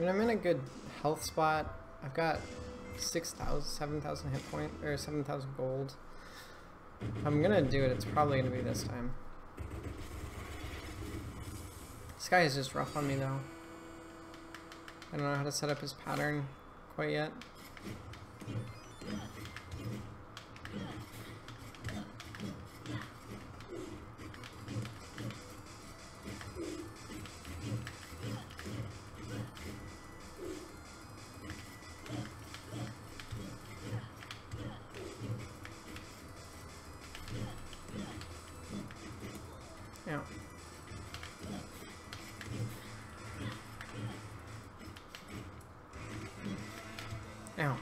mean, I'm in a good health spot. I've got 6,000, 7,000 hit point, or 7,000 gold. If I'm gonna do it, it's probably gonna be this time. This guy is just rough on me though. I don't know how to set up his pattern quite yet. Yeah. Ow.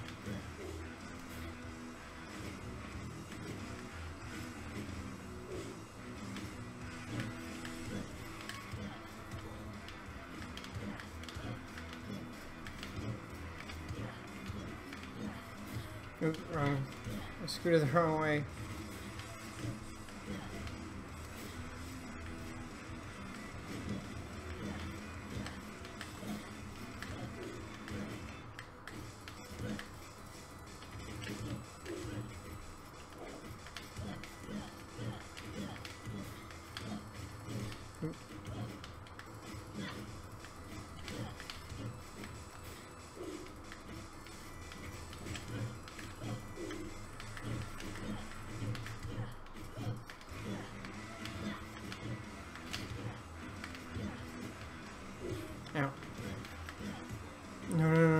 Oop, wrong. I scooted the wrong way. Oop. Ow. No, no, no,